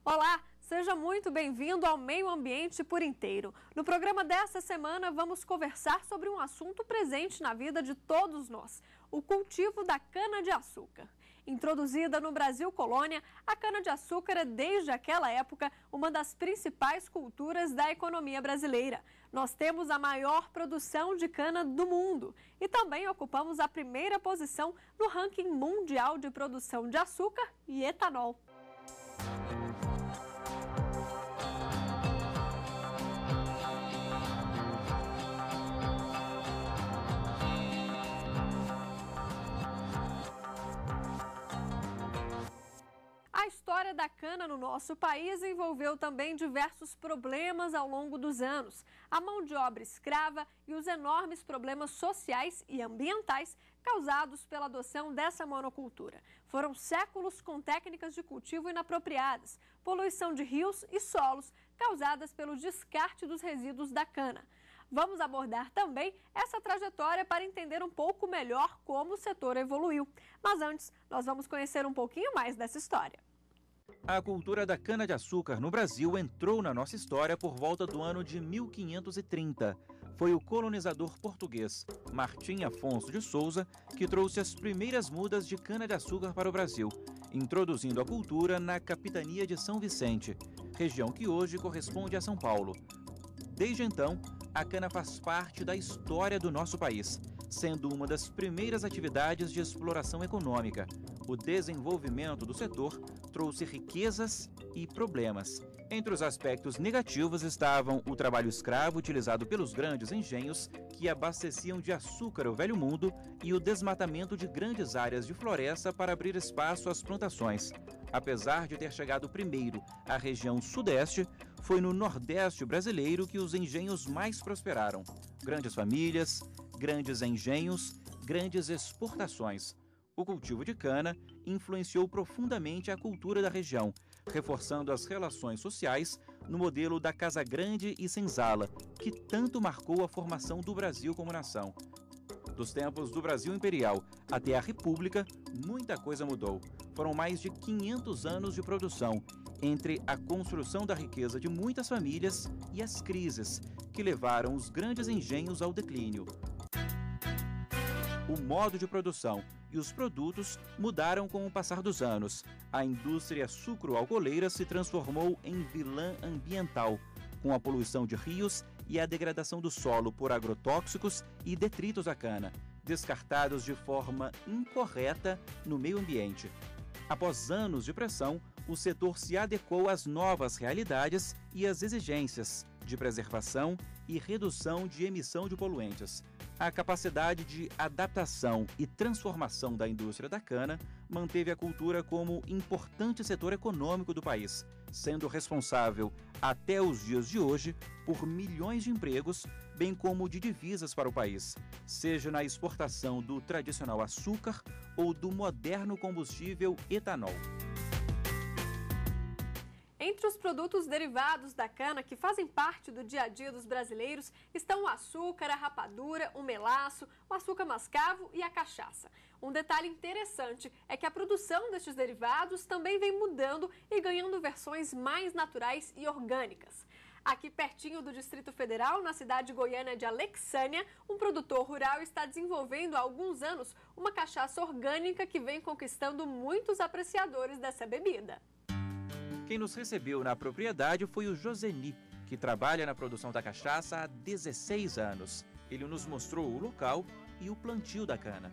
Olá, seja muito bem-vindo ao Meio Ambiente por Inteiro. No programa desta semana vamos conversar sobre um assunto presente na vida de todos nós, o cultivo da cana-de-açúcar. Introduzida no Brasil colônia, a cana-de-açúcar é desde aquela época uma das principais culturas da economia brasileira. Nós temos a maior produção de cana do mundo e também ocupamos a primeira posição no ranking mundial de produção de açúcar e etanol. A história da cana no nosso país envolveu também diversos problemas ao longo dos anos. A mão de obra escrava e os enormes problemas sociais e ambientais causados pela adoção dessa monocultura. Foram séculos com técnicas de cultivo inapropriadas, poluição de rios e solos causadas pelo descarte dos resíduos da cana. Vamos abordar também essa trajetória para entender um pouco melhor como o setor evoluiu. Mas antes, nós vamos conhecer um pouquinho mais dessa história. A cultura da cana-de-açúcar no Brasil entrou na nossa história por volta do ano de 1530. Foi o colonizador português Martim Afonso de Souza que trouxe as primeiras mudas de cana-de-açúcar para o Brasil, introduzindo a cultura na capitania de São Vicente, região que hoje corresponde a São Paulo. Desde então, a cana faz parte da história do nosso país, sendo uma das primeiras atividades de exploração econômica. O desenvolvimento do setor trouxe riquezas e problemas. Entre os aspectos negativos estavam o trabalho escravo utilizado pelos grandes engenhos que abasteciam de açúcar o Velho Mundo e o desmatamento de grandes áreas de floresta para abrir espaço às plantações. Apesar de ter chegado primeiro à região sudeste, foi no nordeste brasileiro que os engenhos mais prosperaram. Grandes famílias, grandes engenhos, grandes exportações. O cultivo de cana influenciou profundamente a cultura da região, reforçando as relações sociais no modelo da Casa Grande e Senzala, que tanto marcou a formação do Brasil como nação. Dos tempos do Brasil Imperial até a República, muita coisa mudou. Foram mais de 500 anos de produção, entre a construção da riqueza de muitas famílias e as crises, que levaram os grandes engenhos ao declínio. O modo de produção e os produtos mudaram com o passar dos anos. A indústria sucro-alcooleira se transformou em vilã ambiental, com a poluição de rios e a degradação do solo por agrotóxicos e detritos da cana, descartados de forma incorreta no meio ambiente. Após anos de pressão, o setor se adequou às novas realidades e às exigências de preservação e redução de emissão de poluentes. A capacidade de adaptação e transformação da indústria da cana manteve a cultura como importante setor econômico do país, sendo responsável, até os dias de hoje, por milhões de empregos, bem como de divisas para o país, seja na exportação do tradicional açúcar ou do moderno combustível etanol. Entre os produtos derivados da cana que fazem parte do dia a dia dos brasileiros estão o açúcar, a rapadura, o melaço, o açúcar mascavo e a cachaça. Um detalhe interessante é que a produção destes derivados também vem mudando e ganhando versões mais naturais e orgânicas. Aqui pertinho do Distrito Federal, na cidade goiana de Alexânia, um produtor rural está desenvolvendo há alguns anos uma cachaça orgânica que vem conquistando muitos apreciadores dessa bebida. Quem nos recebeu na propriedade foi o Joseni, que trabalha na produção da cachaça há 16 anos. Ele nos mostrou o local e o plantio da cana.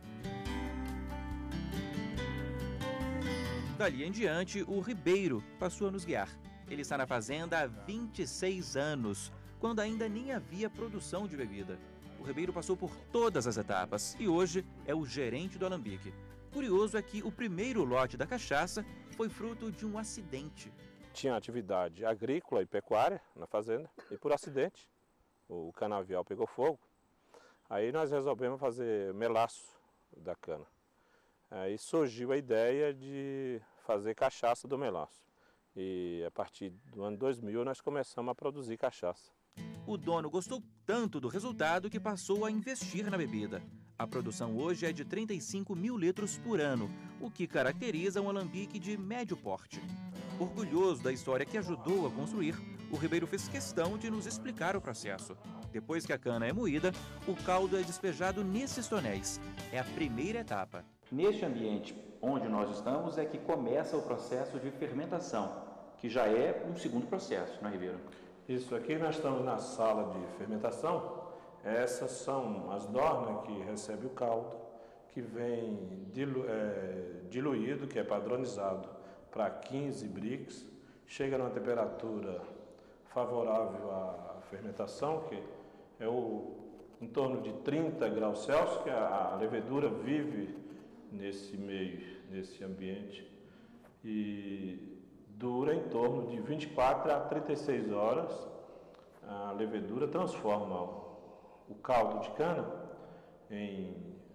Dali em diante, o Ribeiro passou a nos guiar. Ele está na fazenda há 26 anos, quando ainda nem havia produção de bebida. O Ribeiro passou por todas as etapas e hoje é o gerente do alambique. Curioso é que o primeiro lote da cachaça foi fruto de um acidente. Tinha atividade agrícola e pecuária na fazenda e por acidente o canavial pegou fogo. Aí nós resolvemos fazer melaço da cana. Aí surgiu a ideia de fazer cachaça do melaço. E a partir do ano 2000 nós começamos a produzir cachaça. O dono gostou tanto do resultado que passou a investir na bebida. A produção hoje é de 35 mil litros por ano, o que caracteriza um alambique de médio porte. Orgulhoso da história que ajudou a construir, o Ribeiro fez questão de nos explicar o processo. Depois que a cana é moída, o caldo é despejado nesses tonéis. É a primeira etapa. Neste ambiente onde nós estamos é que começa o processo de fermentação, que já é um segundo processo, não é, Ribeiro? Isso, aqui nós estamos na sala de fermentação. Essas são as dornas que recebem o caldo, que vem diluído, que é padronizado para 15 brix, chega numa temperatura favorável à fermentação, que é em torno de 30 graus Celsius, que a levedura vive nesse meio, nesse ambiente, e dura em torno de 24 a 36 horas. A levedura transforma o caldo de cana em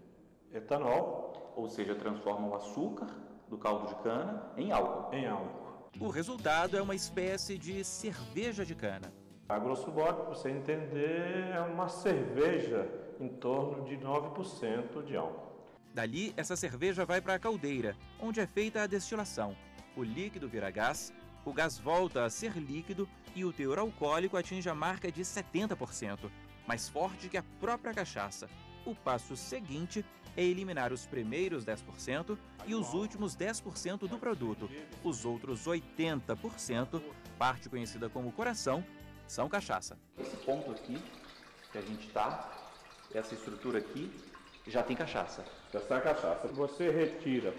etanol, ou seja, transforma o açúcar do caldo de cana em álcool. O resultado é uma espécie de cerveja de cana. A grosso modo, para você entender, é uma cerveja em torno de 9% de álcool. Dali, essa cerveja vai para a caldeira, onde é feita a destilação. O líquido vira gás, o gás volta a ser líquido e o teor alcoólico atinge a marca de 70%, mais forte que a própria cachaça. O passo seguinte é eliminar os primeiros 10% e os últimos 10% do produto. Os outros 80%, parte conhecida como coração, são cachaça. Esse ponto aqui que a gente está, essa estrutura aqui, já tem cachaça. Já está a cachaça. Você retira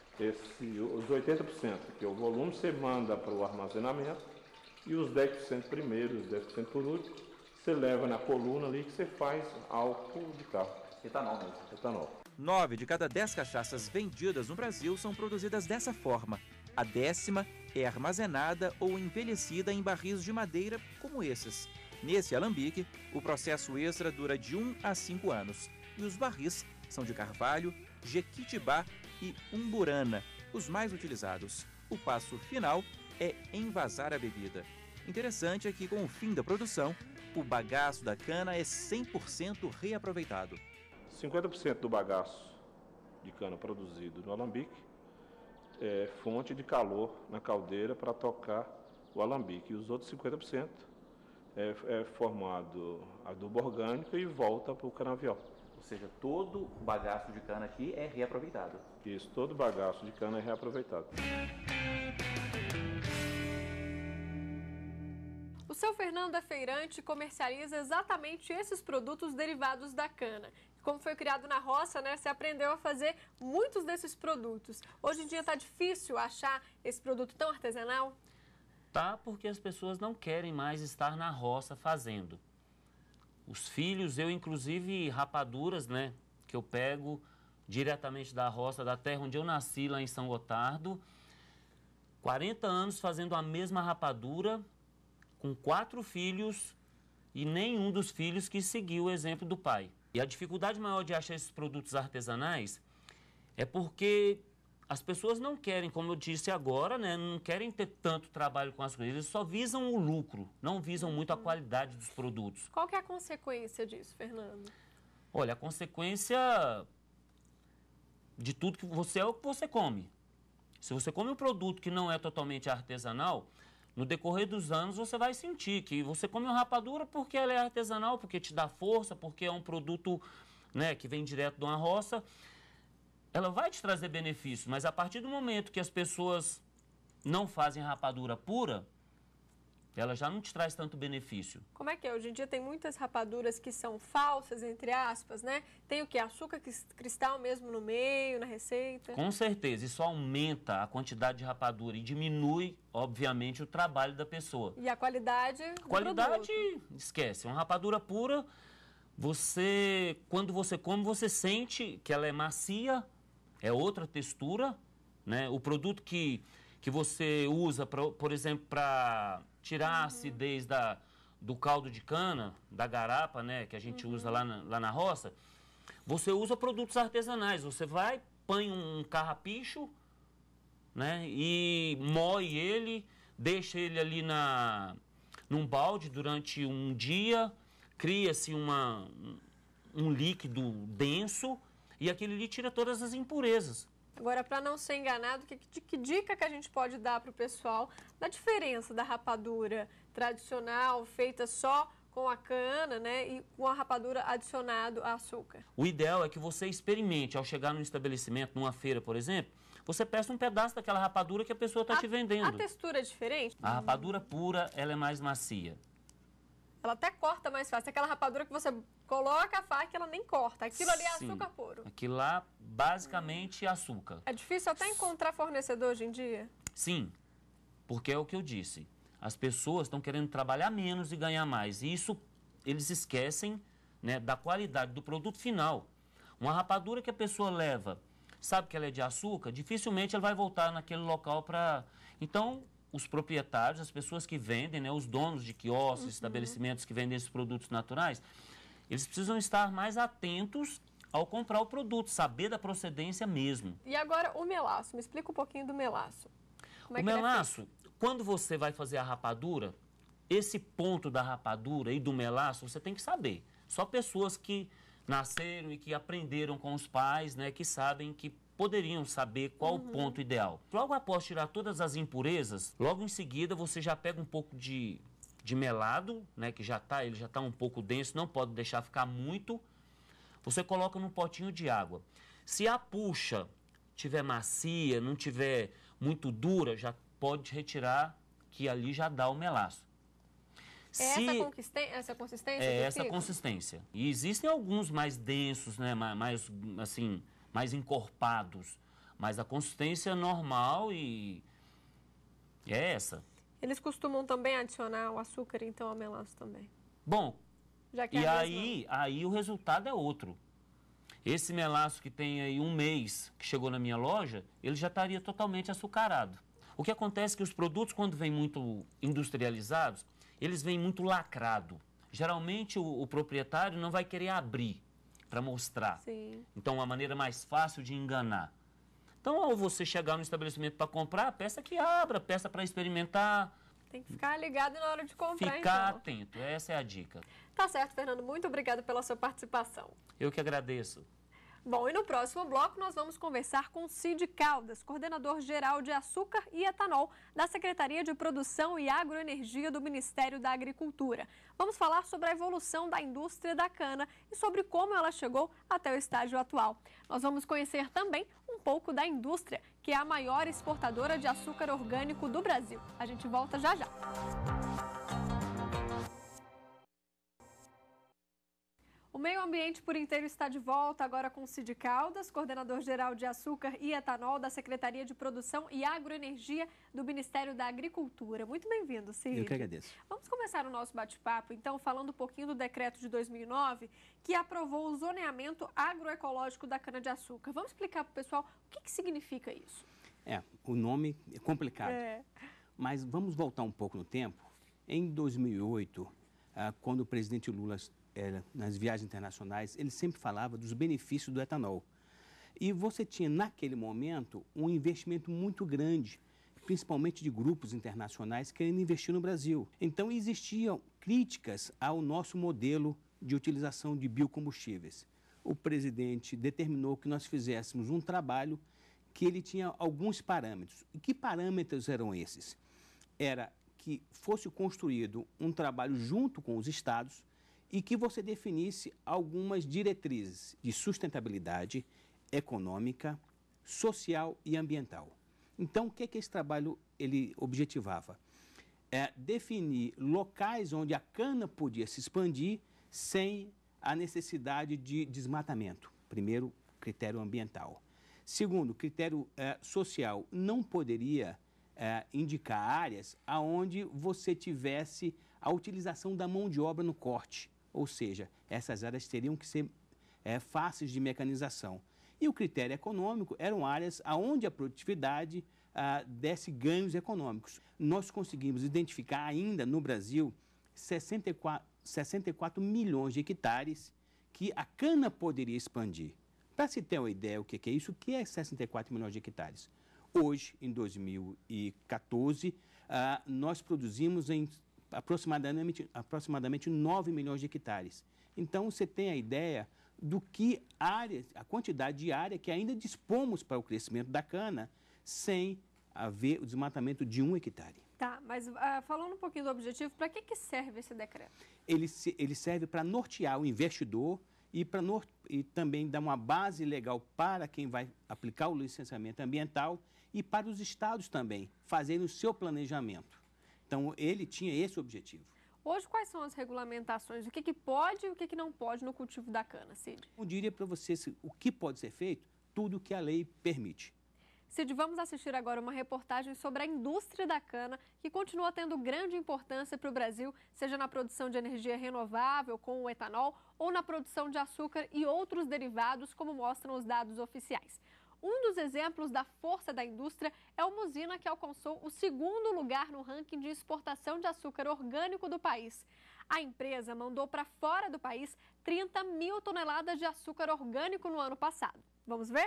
os 80%, que é o volume, você manda para o armazenamento, e os 10% primeiros, os 10% por último, você leva na coluna ali que você faz álcool de carro. Etanol mesmo. Etanol. 9 de cada 10 cachaças vendidas no Brasil são produzidas dessa forma. A 10ª é armazenada ou envelhecida em barris de madeira como esses. Nesse alambique, o processo extra dura de 1 a 5 anos. E os barris são de carvalho, jequitibá e umburana, os mais utilizados. O passo final é envasar a bebida. Interessante é que, com o fim da produção, o bagaço da cana é 100% reaproveitado. 50% do bagaço de cana produzido no alambique é fonte de calor na caldeira para tocar o alambique. E os outros 50% é formado adubo orgânico e volta para o canavial. Ou seja, todo o bagaço de cana aqui é reaproveitado. Isso, todo o bagaço de cana é reaproveitado. O seu Fernando é feirante e comercializa exatamente esses produtos derivados da cana. Como foi criado na roça, né, você aprendeu a fazer muitos desses produtos. Hoje em dia está difícil achar esse produto tão artesanal? Tá, porque as pessoas não querem mais estar na roça fazendo. Os filhos, eu inclusive rapaduras, né, que eu pego diretamente da roça, da terra onde eu nasci, lá em São Gotardo. 40 anos fazendo a mesma rapadura, com 4 filhos e nenhum dos filhos que seguiu o exemplo do pai. E a dificuldade maior de achar esses produtos artesanais é porque as pessoas não querem, como eu disse agora, né, não querem ter tanto trabalho com as coisas, eles só visam o lucro, não visam muito a qualidade dos produtos. Qual que é a consequência disso, Fernando? Olha, a consequência de tudo que você é o que você come. Se você come um produto que não é totalmente artesanal, no decorrer dos anos você vai sentir que você come uma rapadura porque ela é artesanal, porque te dá força, porque é um produto, né, que vem direto de uma roça. Ela vai te trazer benefícios, mas a partir do momento que as pessoas não fazem rapadura pura, ela já não te traz tanto benefício. Como é que é? Hoje em dia tem muitas rapaduras que são falsas, entre aspas, né? Tem o quê? Açúcar cristal mesmo no meio, na receita? Com certeza, isso aumenta a quantidade de rapadura e diminui, obviamente, o trabalho da pessoa. E a qualidade do qualidade, produto? Esquece. Uma rapadura pura, quando você come, você sente que ela é macia, é outra textura, né? O produto que você usa, por exemplo, para tirar a acidez do caldo de cana, da garapa, né, que a gente usa lá na roça, você usa produtos artesanais. Você vai, põe um carrapicho, né, e moe ele, deixa ele ali num balde durante um dia, cria-se um líquido denso e aquele ali tira todas as impurezas. Agora, para não ser enganado, que dica que a gente pode dar para o pessoal da diferença da rapadura tradicional, feita só com a cana, né, e com a rapadura adicionado a açúcar? O ideal é que você experimente, ao chegar num estabelecimento, numa feira, por exemplo, você peça um pedaço daquela rapadura que a pessoa está te vendendo. A textura é diferente? A rapadura pura, ela é mais macia. Ela até corta mais fácil. Aquela rapadura que você coloca a faca e ela nem corta. Aquilo ali é Sim, açúcar puro. Aquilo lá, basicamente, é açúcar. É difícil até encontrar fornecedor hoje em dia? Sim, porque é o que eu disse. As pessoas estão querendo trabalhar menos e ganhar mais. E isso, eles esquecem, né, da qualidade do produto final. Uma rapadura que a pessoa leva, sabe que ela é de açúcar, dificilmente ela vai voltar naquele local para... Então, os proprietários, as pessoas que vendem, né, os donos de quiosques, estabelecimentos que vendem esses produtos naturais, eles precisam estar mais atentos ao comprar o produto, saber da procedência mesmo. E agora o melaço. Me explica um pouquinho do melaço. Como é O que ele é melaço, quando você vai fazer a rapadura, esse ponto da rapadura e do melaço, você tem que saber. Só pessoas que nasceram e que aprenderam com os pais, né, que sabem que poderiam saber qual o ponto ideal. Logo após tirar todas as impurezas, logo em seguida você já pega um pouco de melado, né, que ele já está um pouco denso, não pode deixar ficar muito. Você coloca num potinho de água. Se a puxa tiver macia, não tiver muito dura, já pode retirar, que ali já dá o melaço. Essa consistência? É essa consistência. E existem alguns mais densos, né, mais assim, mais encorpados, mas a consistência é normal e é essa. Eles costumam também adicionar o açúcar, então, ao melaço também? Bom, Já que e aí o resultado é outro. Esse melaço que tem aí um mês, que chegou na minha loja, ele já estaria totalmente açucarado. O que acontece é que os produtos, quando vêm muito industrializados, eles vêm muito lacrado. Geralmente o proprietário não vai querer abrir para mostrar. Sim. Então, uma maneira mais fácil de enganar. Então, ao você chegar no estabelecimento para comprar, peça que abra, peça para experimentar. Tem que ficar ligado na hora de comprar, Ficar então. atento, essa é a dica. Tá certo, Fernando. Muito obrigada pela sua participação. Eu que agradeço. Bom, e no próximo bloco nós vamos conversar com Cid Caldas, coordenador-geral de açúcar e etanol da Secretaria de Produção e Agroenergia do Ministério da Agricultura. Vamos falar sobre a evolução da indústria da cana e sobre como ela chegou até o estágio atual. Nós vamos conhecer também um pouco da indústria, que é a maior exportadora de açúcar orgânico do Brasil. A gente volta já já. O meio ambiente por inteiro está de volta agora com Cid Caldas, coordenador-geral de açúcar e etanol da Secretaria de Produção e Agroenergia do Ministério da Agricultura. Muito bem-vindo, Cid. Eu que agradeço. Vamos começar o nosso bate-papo, então, falando um pouquinho do decreto de 2009, que aprovou o zoneamento agroecológico da cana-de-açúcar. Vamos explicar para o pessoal o que significa isso? O nome é complicado, mas vamos voltar um pouco no tempo. Em 2008, quando o presidente Lula nas viagens internacionais, ele sempre falava dos benefícios do etanol. E você tinha, naquele momento, um investimento muito grande, principalmente de grupos internacionais querendo investir no Brasil. Então, existiam críticas ao nosso modelo de utilização de biocombustíveis. O presidente determinou que nós fizéssemos um trabalho que ele tinha alguns parâmetros. E que parâmetros eram esses? Era que fosse construído um trabalho junto com os estados e que você definisse algumas diretrizes de sustentabilidade econômica, social e ambiental. Então, o que esse trabalho ele objetivava? Definir locais onde a cana podia se expandir sem a necessidade de desmatamento. Primeiro, critério ambiental. Segundo, critério social. Não poderia indicar áreas onde você tivesse a utilização da mão de obra no corte. Ou seja, essas áreas teriam que ser fáceis de mecanização. E o critério econômico eram áreas onde a produtividade desse ganhos econômicos. Nós conseguimos identificar ainda no Brasil 64 milhões de hectares que a cana poderia expandir. Para se ter uma ideia o que é isso, o que é 64 milhões de hectares? Hoje, em 2014, nós produzimos em aproximadamente 9 milhões de hectares. Então, você tem a ideia do que a quantidade de área que ainda dispomos para o crescimento da cana sem haver o desmatamento de 1 hectare. Tá, mas falando um pouquinho do objetivo, para que serve esse decreto? Ele serve para nortear o investidor e também dar uma base legal para quem vai aplicar o licenciamento ambiental e para os estados também fazerem o seu planejamento. Então, ele tinha esse objetivo. Hoje, quais são as regulamentações? O que pode e o que não pode no cultivo da cana, Cid? Eu diria para você o que pode ser feito, tudo que a lei permite. Cid, vamos assistir agora uma reportagem sobre a indústria da cana, que continua tendo grande importância para o Brasil, seja na produção de energia renovável, com o etanol, ou na produção de açúcar e outros derivados, como mostram os dados oficiais. Um dos exemplos da força da indústria é uma usina que alcançou o 2º lugar no ranking de exportação de açúcar orgânico do país. A empresa mandou para fora do país 30 mil toneladas de açúcar orgânico no ano passado. Vamos ver?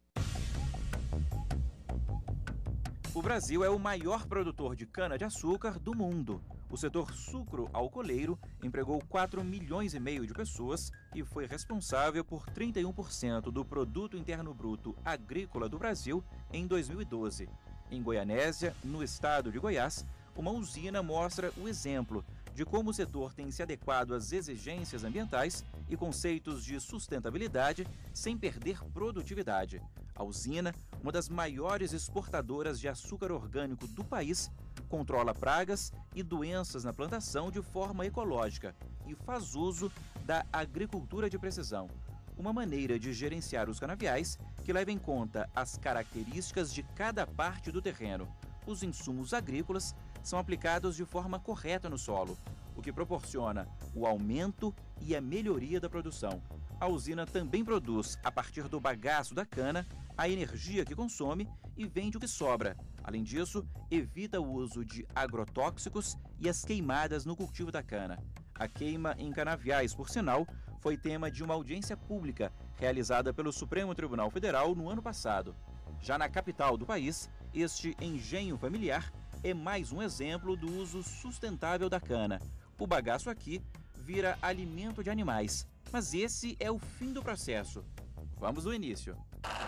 O Brasil é o maior produtor de cana-de-açúcar do mundo. O setor sucro-alcooleiro empregou 4,5 milhões de pessoas e foi responsável por 31% do Produto Interno Bruto Agrícola do Brasil em 2012. Em Goianésia, no estado de Goiás, uma usina mostra o exemplo de como o setor tem se adequado às exigências ambientais e conceitos de sustentabilidade sem perder produtividade. A usina, uma das maiores exportadoras de açúcar orgânico do país, controla pragas e doenças na plantação de forma ecológica e faz uso da agricultura de precisão, uma maneira de gerenciar os canaviais que leva em conta as características de cada parte do terreno. Os insumos agrícolas são aplicados de forma correta no solo, o que proporciona o aumento e a melhoria da produção. A usina também produz, a partir do bagaço da cana, a energia que consome e vende o que sobra. Além disso, evita o uso de agrotóxicos e as queimadas no cultivo da cana. A queima em canaviais, por sinal, foi tema de uma audiência pública realizada pelo Supremo Tribunal Federal no ano passado. Já na capital do país, este engenho familiar é mais um exemplo do uso sustentável da cana. O bagaço aqui vira alimento de animais, mas esse é o fim do processo. Vamos do início.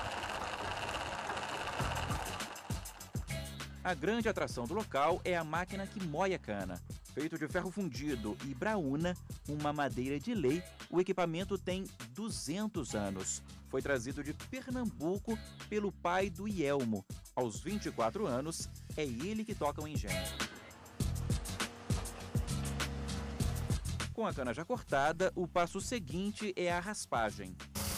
A grande atração do local é a máquina que moe a cana. Feito de ferro fundido e braúna, uma madeira de lei, o equipamento tem 200 anos. Foi trazido de Pernambuco pelo pai do Ielmo. Aos 24 anos, é ele que toca o engenho. Com a cana já cortada, o passo seguinte é a raspagem.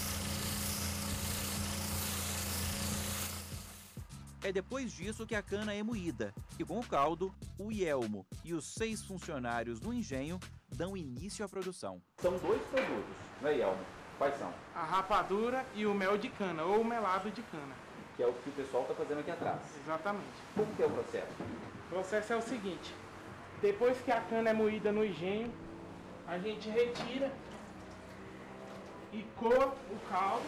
É depois disso que a cana é moída e, com o caldo, o Ielmo e os 6 funcionários do engenho dão início à produção. São 2 produtos, não é, Ielmo? Quais são? A rapadura e o mel de cana, ou melado de cana. Que é o que o pessoal está fazendo aqui atrás. Exatamente. Como que é o processo? O processo é o seguinte: depois que a cana é moída no engenho, a gente retira e coa o caldo.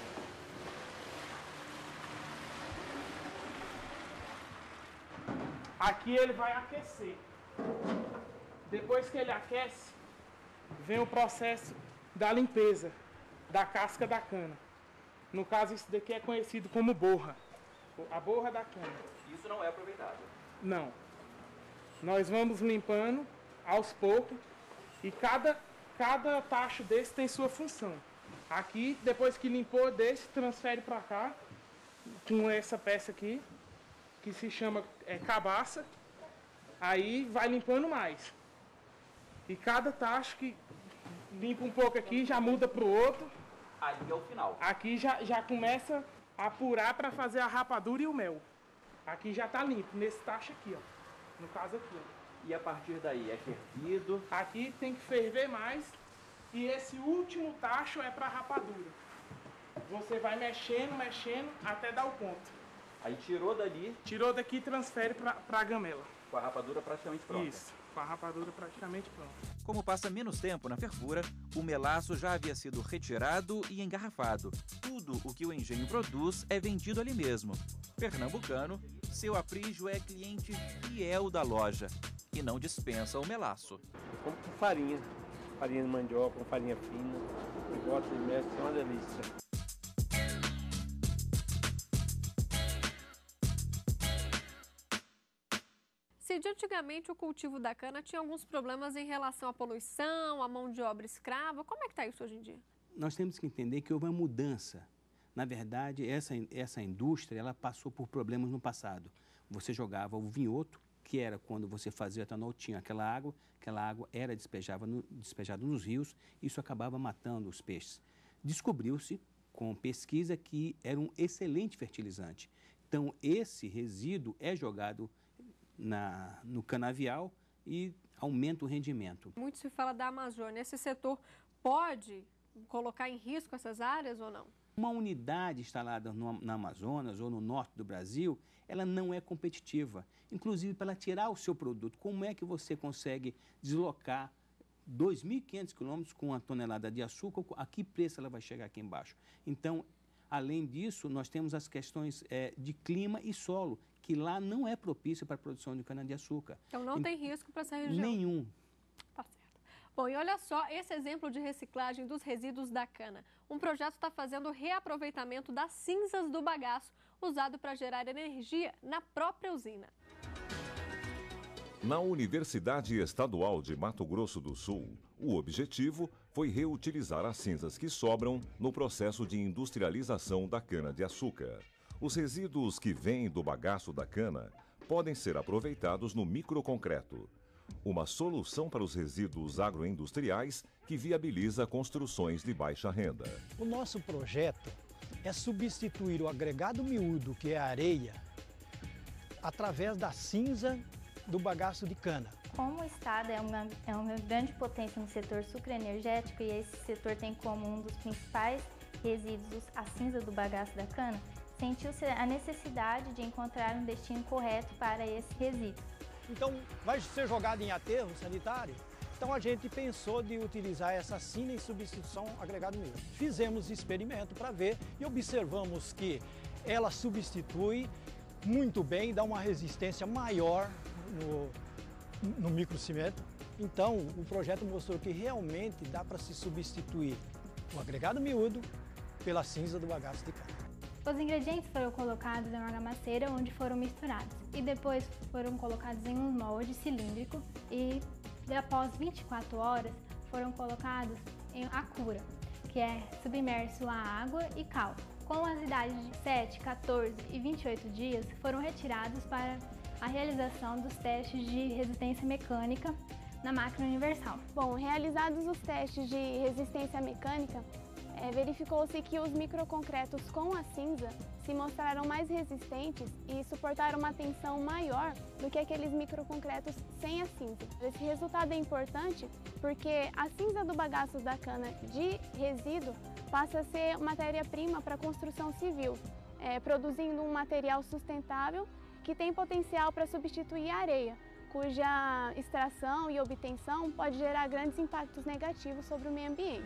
Aqui ele vai aquecer. Depois que ele aquece, vem o processo da limpeza da casca da cana. No caso, isso daqui é conhecido como borra. A borra da cana. Isso não é aproveitado? Não. Nós vamos limpando aos poucos e cada tacho desse tem sua função. Aqui, depois que limpou desse, transfere para cá com essa peça aqui, que se chama cabaça. Aí vai limpando mais. E cada tacho que limpa um pouco aqui, já muda para o outro. Aí é o final. Aqui já começa a apurar para fazer a rapadura e o mel. Aqui já está limpo, nesse tacho aqui, ó. No caso aqui, ó. E a partir daí é fervido? Aqui tem que ferver mais. E esse último tacho é para rapadura. Você vai mexendo, até dar o ponto. Aí tirou dali? Tirou daqui e transfere para a gamela. Com a rapadura praticamente pronta? Isso, com a rapadura praticamente pronta. Como passa menos tempo na fervura, o melaço já havia sido retirado e engarrafado. Tudo o que o engenho produz é vendido ali mesmo. Pernambucano, seu Aprígio é cliente fiel da loja e não dispensa o melaço. Como com farinha. farinha de mandioca, com farinha fina, e bota e mexe, é uma delícia. Se de antigamente o cultivo da cana tinha alguns problemas em relação à poluição, à mão de obra escrava, como é que está isso hoje em dia? Nós temos que entender que houve uma mudança. Na verdade, essa indústria ela passou por problemas no passado. Você jogava o vinhoto, que era quando você fazia etanol, tinha aquela água era despejada nos rios, isso acabava matando os peixes. Descobriu-se, com pesquisa, que era um excelente fertilizante. Então, esse resíduo é jogado no canavial e aumenta o rendimento. Muito se fala da Amazônia. Esse setor pode colocar em risco essas áreas ou não? Uma unidade instalada no Amazonas ou no norte do Brasil, ela não é competitiva. Inclusive, para tirar o seu produto, como é que você consegue deslocar 2.500 quilômetros com uma tonelada de açúcar? A que preço ela vai chegar aqui embaixo? Então, além disso, nós temos as questões de clima e solo, que lá não é propício para a produção de cana-de-açúcar. Então não tem risco para essa região? Nenhum. Tá certo. Bom, e olha só esse exemplo de reciclagem dos resíduos da cana. Um projeto está fazendo o reaproveitamento das cinzas do bagaço, usado para gerar energia na própria usina. Na Universidade Estadual de Mato Grosso do Sul, o objetivo foi reutilizar as cinzas que sobram no processo de industrialização da cana-de-açúcar. Os resíduos que vêm do bagaço da cana podem ser aproveitados no microconcreto, uma solução para os resíduos agroindustriais que viabiliza construções de baixa renda. O nosso projeto é substituir o agregado miúdo, que é a areia, através da cinza do bagaço de cana. Como o Estado é uma grande potência no setor sucroenergético e esse setor tem como um dos principais resíduos a cinza do bagaço da cana, sentiu-se a necessidade de encontrar um destino correto para esse resíduo. Então, vai ser jogado em aterro sanitário? Então, a gente pensou de utilizar essa cina em substituição ao agregado miúdo. Fizemos experimento para ver e observamos que ela substitui muito bem, dá uma resistência maior no microcimento. Então, o projeto mostrou que realmente dá para se substituir o agregado miúdo pela cinza do bagaço de cana. Os ingredientes foram colocados em uma armaceira onde foram misturados e depois foram colocados em um molde cilíndrico e após 24 horas foram colocados em acura, que é submerso a água e cal. Com as idades de 7, 14 e 28 dias foram retirados para a realização dos testes de resistência mecânica na máquina universal. Bom, realizados os testes de resistência mecânica, verificou-se que os microconcretos com a cinza se mostraram mais resistentes e suportaram uma tensão maior do que aqueles microconcretos sem a cinza. Esse resultado é importante porque a cinza do bagaço da cana de resíduo passa a ser matéria-prima para a construção civil, produzindo um material sustentável que tem potencial para substituir a areia, cuja extração e obtenção pode gerar grandes impactos negativos sobre o meio ambiente.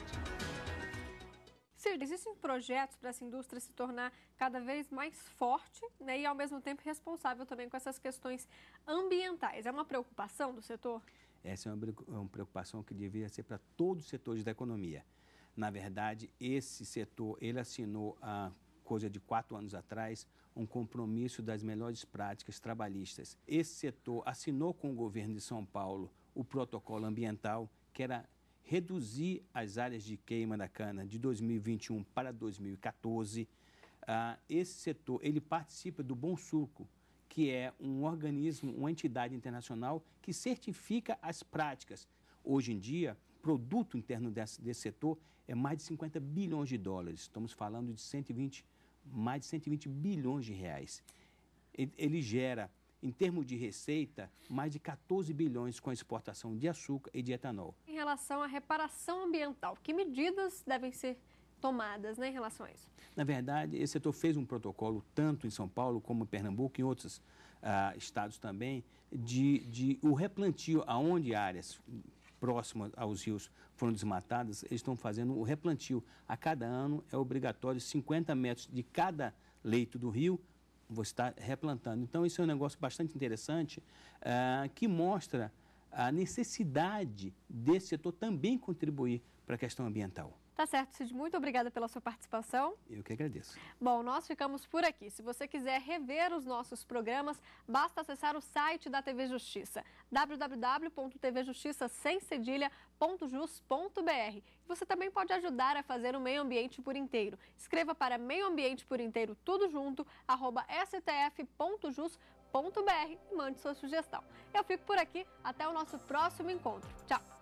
Existem projetos para essa indústria se tornar cada vez mais forte, né, e ao mesmo tempo responsável também com essas questões ambientais. É uma preocupação do setor? Essa é uma preocupação que deveria ser para todos os setores da economia. Na verdade, esse setor, ele assinou há coisa de 4 anos atrás um compromisso das melhores práticas trabalhistas. Esse setor assinou com o governo de São Paulo o protocolo ambiental, que era reduzir as áreas de queima da cana de 2021 para 2014. Esse setor, ele participa do Bonsucro, que é um organismo, uma entidade internacional que certifica as práticas. Hoje em dia, o produto interno desse setor é mais de 50 bilhões de dólares. Estamos falando de mais de 120 bilhões de reais. Ele gera, em termos de receita, mais de 14 bilhões com a exportação de açúcar e de etanol. Em relação à reparação ambiental, que medidas devem ser tomadas, né, em relação a isso? Na verdade, esse setor fez um protocolo, tanto em São Paulo como em Pernambuco e em outros estados também, de o replantio, aonde áreas próximas aos rios foram desmatadas, eles estão fazendo o replantio. A cada ano é obrigatório 50 metros de cada leito do rio, você está replantando. Então, isso é um negócio bastante interessante, que mostra a necessidade desse setor também contribuir para a questão ambiental. Tá certo, Cid. Muito obrigada pela sua participação. Eu que agradeço. Bom, nós ficamos por aqui. Se você quiser rever os nossos programas, basta acessar o site da TV Justiça, www.tvjustiça.jus.br. Você também pode ajudar a fazer o meio ambiente por inteiro. Escreva para Meio Ambiente por Inteiro, tudo junto, @stf.jus.br e mande sua sugestão. Eu fico por aqui. Até o nosso próximo encontro. Tchau!